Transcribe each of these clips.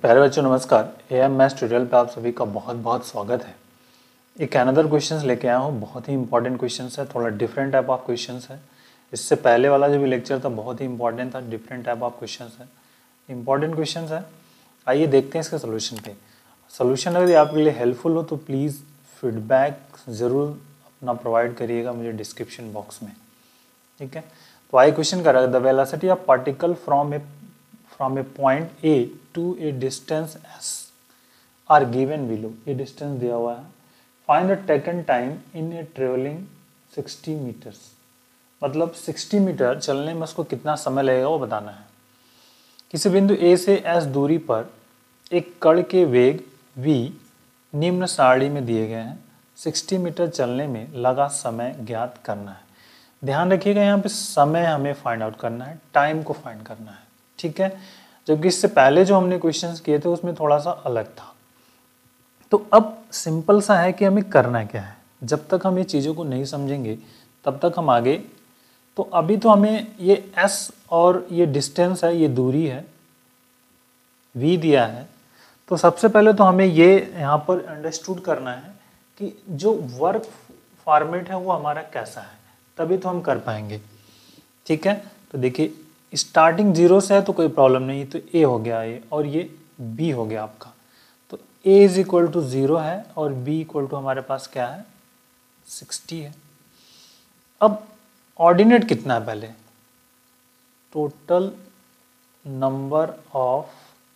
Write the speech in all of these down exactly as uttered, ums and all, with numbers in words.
प्यारे बच्चों नमस्कार। एएमएस ट्यूटोरियल पे आप सभी का बहुत बहुत स्वागत है। एक अनदर क्वेश्चंस लेके आया हूँ, बहुत ही इंपॉर्टेंट क्वेश्चंस है, थोड़ा डिफरेंट टाइप ऑफ क्वेश्चंस है। इससे पहले वाला जो भी लेक्चर था बहुत ही इंपॉर्टेंट था, डिफरेंट टाइप ऑफ क्वेश्चंस है, इंपॉर्टेंट क्वेश्चंस है। आइए देखते हैं इसके सोल्यूशन पे। सोल्यूशन अगर आपके लिए हेल्पफुल हो तो प्लीज़ फीडबैक ज़रूर अपना प्रोवाइड करिएगा मुझे डिस्क्रिप्शन बॉक्स में, ठीक है। तो आइए क्वेश्चन कर रहा है, the velocity of particle from a from a point A to a distances are given below. ये डिस्टेंस दिया हुआ है। Find the taken time in a travelling sixty metres. मतलब सिक्सटी मीटर चलने में उसको कितना समय लगेगा वो बताना है। किसी बिंदु ए से एस दूरी पर एक कण के वेग v निम्न सारणी में दिए गए हैं। सिक्सटी मीटर चलने में लगा समय ज्ञात करना है। ध्यान रखिएगा यहाँ पे समय हमें फाइंड आउट करना है, टाइम को फाइंड करना है, ठीक है। जबकि इससे पहले जो हमने क्वेश्चंस किए थे उसमें थोड़ा सा अलग था। तो अब सिंपल सा है कि हमें करना क्या है। जब तक हम ये चीज़ों को नहीं समझेंगे तब तक हम आगे, तो अभी तो हमें ये s और ये डिस्टेंस है, ये दूरी है, v दिया है। तो सबसे पहले तो हमें ये यहाँ पर अंडरस्टूड करना है कि जो वर्क फॉर्मेट है वो हमारा कैसा है, तभी तो हम कर पाएंगे, ठीक है। तो देखिए स्टार्टिंग जीरो से है तो कोई प्रॉब्लम नहीं, तो ए हो गया ये और ये बी हो गया आपका। तो A is equal to zero है और बी इक्वल टू हमारे पास क्या है, सिक्सटी है। अब ऑर्डिनेट कितना है, पहले total number of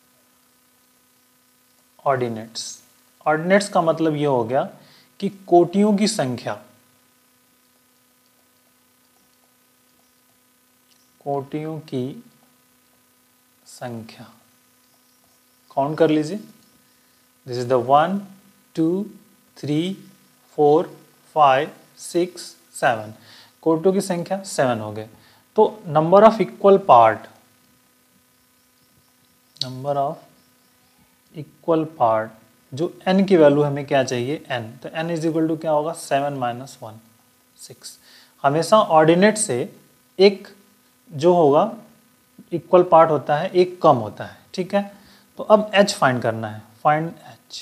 ordinates. Ordinates का मतलब ये हो गया कि कोटियों की संख्या, कोटियों की संख्या काउंट कर लीजिए। This is the one two three four five six seven, कोटियों की संख्या सेवन हो गए। तो number of equal part, number of equal part जो n की वैल्यू हमें क्या चाहिए, n, तो n इज इक्वल टू क्या होगा, सेवन माइनस वन, सिक्स। हमेशा ऑर्डिनेट से एक जो होगा इक्वल पार्ट होता है, एक कम होता है, ठीक है। तो अब h फाइंड करना है, फाइंड h।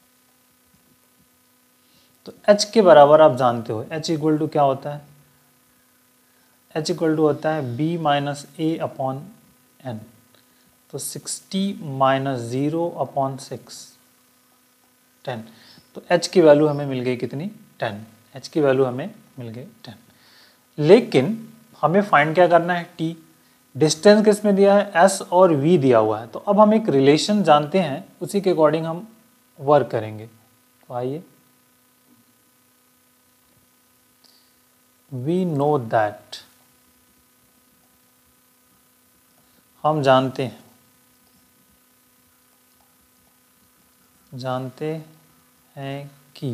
तो h के बराबर आप जानते हो h इक्वल टू क्या होता है, h इक्वल टू होता है b minus a upon n. तो sixty minus zero upon six, ten. तो h की वैल्यू हमें मिल गई कितनी, टेन। h की वैल्यू हमें मिल गई टेन। लेकिन हमें फाइंड क्या करना है, t। डिस्टेंस किस में दिया है, s और v दिया हुआ है। तो अब हम एक रिलेशन जानते हैं, उसी के अकॉर्डिंग हम वर्क करेंगे। तो आइए, वी नो दैट, हम जानते हैं जानते हैं कि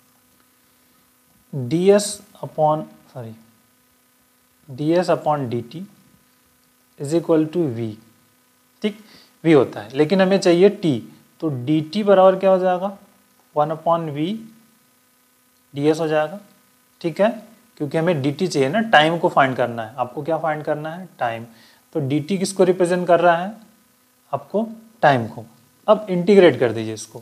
ds upon sorry ds upon d t is equal to v, ठीक। v होता है लेकिन हमें चाहिए t, तो dt बराबर क्या हो जाएगा, one upon v d s हो जाएगा, ठीक है। क्योंकि हमें dt चाहिए ना, टाइम को फाइंड करना है। आपको क्या फाइंड करना है, टाइम। तो dt किसको रिप्रेजेंट कर रहा है, आपको टाइम को। अब इंटीग्रेट कर दीजिए इसको,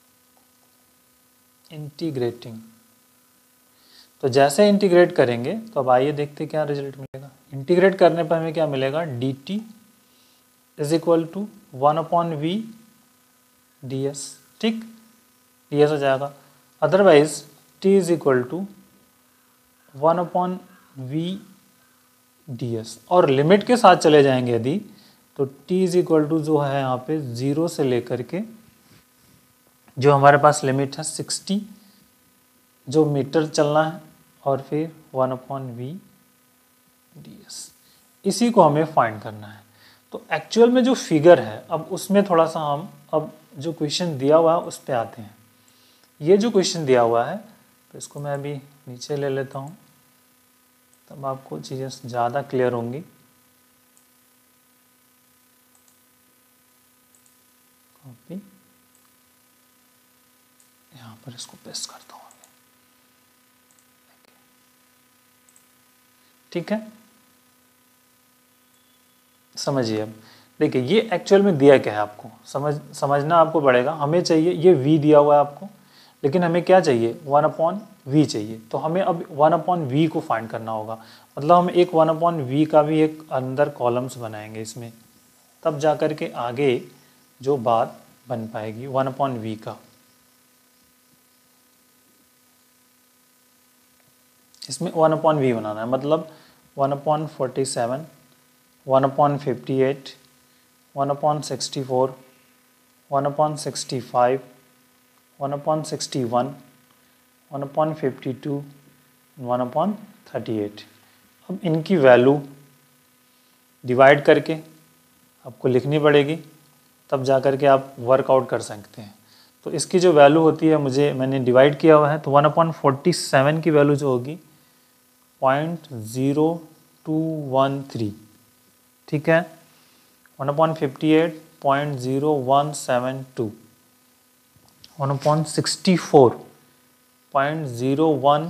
इंटीग्रेटिंग। तो जैसे इंटीग्रेट करेंगे तो अब आइए देखते क्या रिजल्ट मिलेगा। इंटीग्रेट करने पर हमें क्या मिलेगा, d t is equal to one upon v d s, ठीक, डी एस हो जाएगा। Otherwise t is equal to one upon v d s, और लिमिट के साथ चले जाएंगे यदि, तो t इज इक्वल टू जो है यहाँ पे ज़ीरो से लेकर के जो हमारे पास लिमिट है सिक्सटी जो मीटर चलना है, और फिर one upon v d s, इसी को हमें फाइंड करना है। तो एक्चुअल में जो फिगर है, अब उसमें थोड़ा सा हम अब जो क्वेश्चन दिया हुआ है उस पर आते हैं। ये जो क्वेश्चन दिया हुआ है, तो इसको मैं अभी नीचे ले लेता हूँ, तब आपको चीज़ें ज़्यादा क्लियर होंगी। कॉपी, यहाँ पर इसको पेस्ट करता हूँ, ठीक है। समझिए अब देखिए ये एक्चुअल में दिया क्या है आपको, समझ समझना आपको पड़ेगा। हमें चाहिए, ये v दिया हुआ है आपको, लेकिन हमें क्या चाहिए, वन अपॉन वी चाहिए। तो हमें अब वन अपॉन वी को फाइंड करना होगा, मतलब हम एक वन अपॉन वी का भी एक अंदर कॉलम्स बनाएंगे इसमें, तब जा कर के आगे जो बात बन पाएगी वन अपॉन वी का। इसमें वन अपॉन वी बनाना है, मतलब one upon forty seven, one upon fifty eight, one upon sixty four, one upon sixty five, one upon sixty one, one upon fifty two, one upon thirty eight. अब इनकी value divide करके आपको लिखनी पड़ेगी, तब जा कर के आप वर्कआउट कर सकते हैं। तो इसकी जो वैल्यू होती है, मुझे मैंने डिवाइड किया हुआ है, तो वन अपॉन फोर्टी सेवन की वैल्यू जो होगी point zero two one three, ठीक है। One upon fifty eight point zero one seven two, one upon sixty four point zero one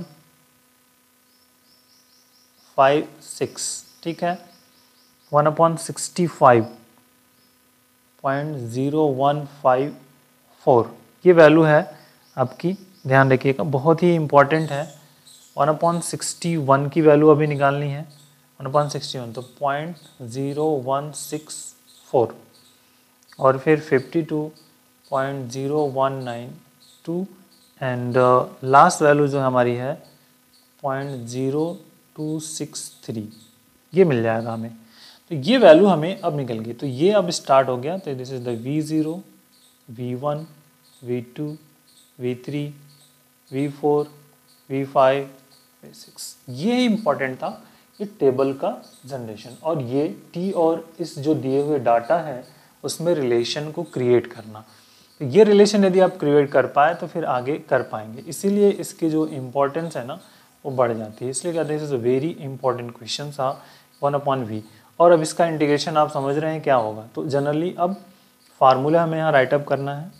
five six, ठीक है। One upon sixty five point zero one five four, ये value है आपकी, ध्यान रखिएगा, बहुत ही इम्पॉर्टेंट है। वन अपॉन सिक्सटी वन की वैल्यू अभी निकालनी है, वन अपॉन सिक्सटी वन, तो point zero one six four, और फिर fifty two point zero one nine two, and last value जो हमारी है point zero two six three, ये मिल जाएगा हमें। तो ये वैल्यू हमें अब निकल गई, तो ये अब स्टार्ट हो गया। तो this is the v zero, v one, v two, v three, v four, v five, v six. ये इम्पॉर्टेंट था, ये टेबल का जनरेशन, और ये टी और इस जो दिए हुए डाटा है उसमें रिलेशन को क्रिएट करना। तो ये रिलेशन यदि आप क्रिएट कर पाए तो फिर आगे कर पाएंगे, इसीलिए इसकी जो इम्पोर्टेंस है ना वो बढ़ जाती है। इसलिए कहते हैं this is a very important question था वन अपॉन वी। और अब इसका इंटीग्रेशन आप समझ रहे हैं क्या होगा। तो जनरली अब फार्मूला हमें यहाँ राइटअप करना है,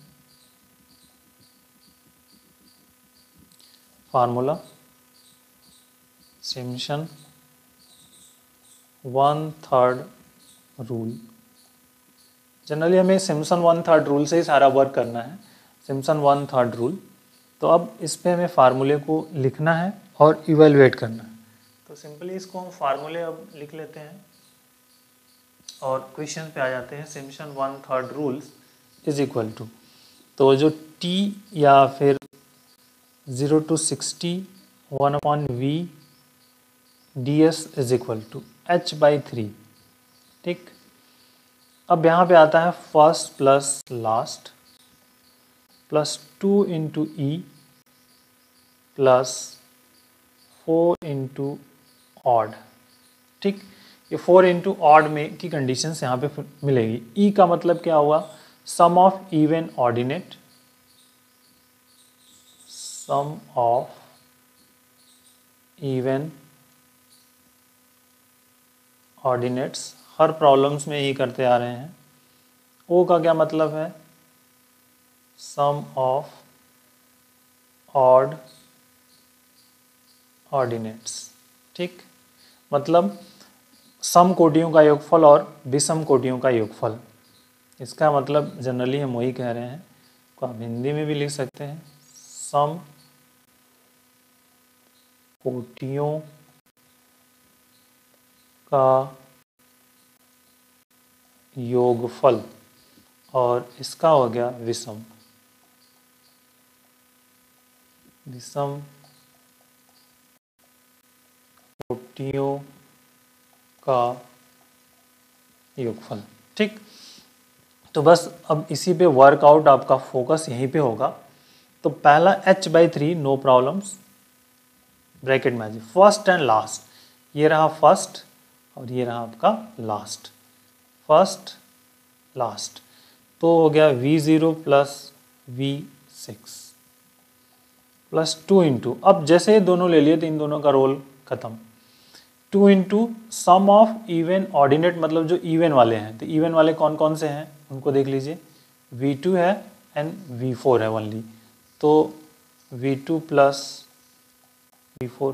formula Simpson one third rule. Generally हमें सिम्पसन वन थर्ड रूल से ही सारा वर्क करना है, सिम्पसन वन थर्ड रूल। तो अब इस पे हमें फार्मूले को लिखना है और इवेलुएट करना है। तो सिंपली इसको हम फार्मूले अब लिख लेते हैं और क्वेश्चन पे आ जाते हैं। Simpson one third rules is equal to, तो जो टी या फिर zero to sixty one upon v d s is equal to h by three, ठीक। अब यहाँ पे आता है first plus last plus two into e plus four into odd, ठीक। ये फोर इंटू ऑड में की कंडीशंस यहाँ पे मिलेगी। ई का मतलब क्या हुआ, sum of even ordinate, sum of even ordinates, हर प्रॉब्लम्स में यही करते आ रहे हैं। ओ का क्या मतलब है, सम ऑफ ऑड ऑर्डिनेट्स, ठीक। मतलब सम कोटियों का योगफल और विषम कोटियों का योगफल। इसका मतलब जनरली हम वही कह रहे हैं, को आप हिंदी में भी लिख सकते हैं, सम कोटियों का योगफल, और इसका हो गया विषम, विषम कोटियों का योगफल, ठीक। तो बस अब इसी पे वर्कआउट आपका फोकस यहीं पे होगा। तो पहला h by three no problems, bracket में आ जाए फर्स्ट एंड लास्ट, ये रहा फर्स्ट और ये रहा आपका लास्ट, फर्स्ट लास्ट। तो हो गया v zero plus v six plus two into, अब जैसे दोनों ले लिए तो इन दोनों का रोल खत्म, two into sum of even ordinate, मतलब जो इवन वाले हैं। तो इवन वाले कौन कौन से हैं उनको देख लीजिए, वी टू है एंड वी फोर है ओनली, तो v two plus v four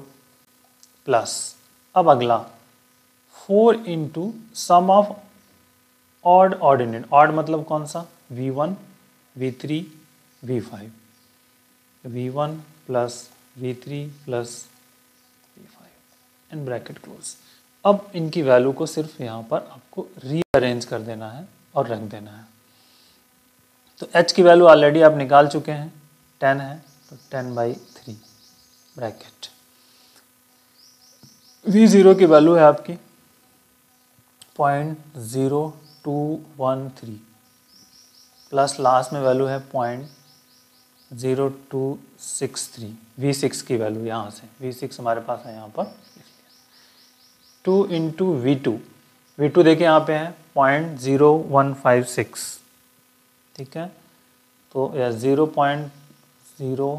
plus, अब अगला four into sum of odd ordinate, odd मतलब कौन सा, v one v three v five, v one plus v three plus v five and bracket close. अब इनकी value को सिर्फ यहाँ पर आपको रीअरेंज कर देना है और रख देना है। तो h की वैल्यू ऑलरेडी आप निकाल चुके हैं, टेन है, तो ten by three bracket. V zero की वैल्यू है आपकी point zero two one three plus last में वैल्यू है point zero two six three, v six की वैल्यू यहाँ से, वी सिक्स हमारे पास है यहाँ पर, two into v two, v two देखिए यहाँ पे है point zero one five six, ठीक है, तो या zero point zero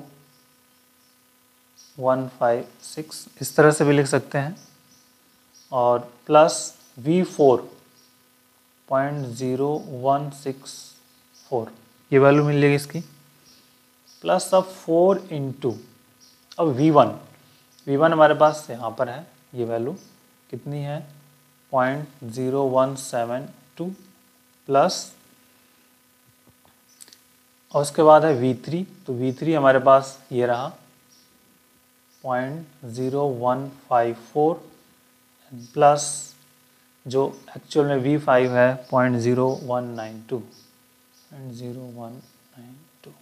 one five six इस तरह से भी लिख सकते हैं, और plus v four point zero one six four, ये वैल्यू मिल जाएगी इसकी, प्लस अब फोर इंटू, अब वी वन, वी वन हमारे पास यहाँ पर है, ये वैल्यू कितनी है point zero one seven two, plus और उसके बाद है वी थ्री, तो वी थ्री हमारे पास ये रहा point zero one five four, plus जो एक्चुअल में वी फाइव है point zero one nine two, point zero one nine two.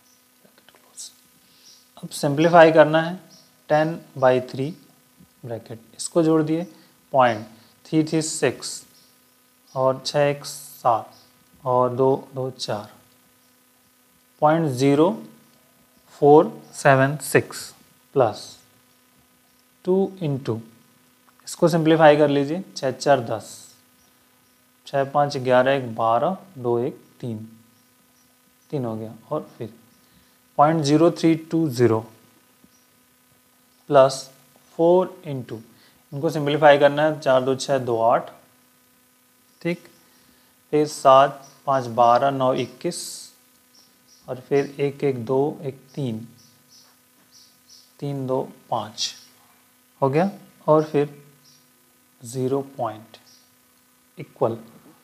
अब सिंप्लीफाई करना है, टेन बाई थ्री ब्रैकेट, इसको जोड़ दिए, पॉइंट थ्री थ्री सिक्स और छः एक सात और दो दो चार, point zero four seven six plus two into, इसको सिंप्लीफाई कर लीजिए, छः चार दस, छः पाँच ग्यारह, एक बारह, दो एक तीन, तीन हो गया, और फिर point zero three two zero plus four into, इनको सिंप्लीफाई करना है, चार दो छः दो आठ, ठीक, फिर सात पाँच बारह, नौ इक्कीस, और फिर एक एक दो एक तीन, तीन दो पाँच हो गया, और फिर zero point equal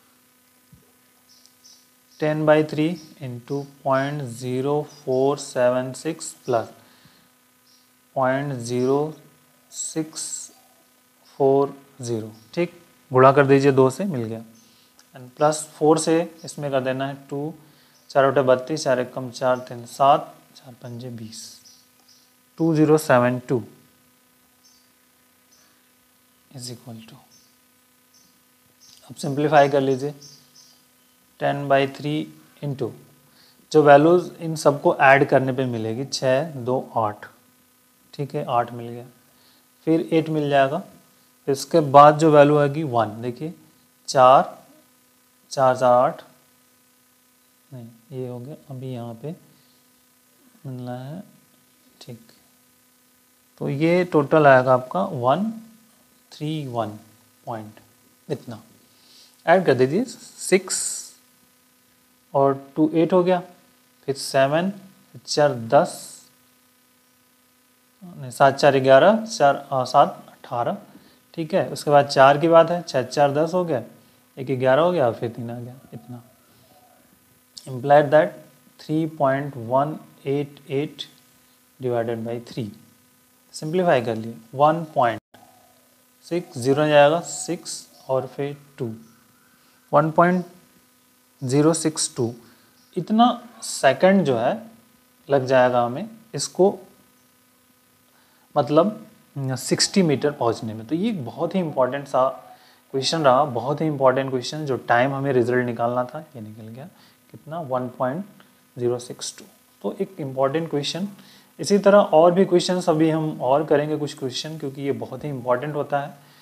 ten by three into point zero four seven six plus point zero six four zero, ठीक, गुणा कर दीजिए, दो से मिल गया, एंड प्लस फोर से इसमें कर देना है टू, चार उठे बत्तीस, चार एक कम चार, तीन सात, चार पंजे बीस, two zero seven two is equal to, अब सिंप्लीफाई कर लीजिए, टेन बाई थ्री इंटू, जो वैल्यूज़ इन सबको ऐड करने पे मिलेगी, छः दो आठ, ठीक है, आठ मिल गया, फिर एट मिल जाएगा, फिर इसके बाद जो वैल्यू आएगी वन, देखिए चार चार चार आठ, नहीं ये हो गया, अभी यहाँ पे मिलना है, ठीक, तो ये टोटल आएगा आपका वन थ्री वन पॉइंट, इतना ऐड कर दीजिए, सिक्स और टू एट हो गया, फिर सेवन, चार दस, नहीं सात चार ग्यारह, चार सात अठारह, ठीक है, उसके बाद चार की बात है, छः चार दस हो गया, एक ग्यारह हो गया, फिर तीन आ गया, इतना, implied that three point one eight eight divided by three, simplify कर लिए, वन पॉइंट सिक्स जीरो जाएगा, सिक्स और फिर two, one point zero six two, इतना सेकंड जो है लग जाएगा हमें इसको, मतलब सिक्सटी मीटर पहुंचने में। तो ये एक बहुत ही इंपॉर्टेंट सा क्वेश्चन रहा, बहुत ही इंपॉर्टेंट क्वेश्चन, जो टाइम हमें रिजल्ट निकालना था ये निकल गया, कितना, one point zero six two. तो एक इम्पॉर्टेंट क्वेश्चन। इसी तरह और भी क्वेश्चन अभी हम और करेंगे कुछ क्वेश्चन, क्योंकि ये बहुत ही इंपॉर्टेंट होता है।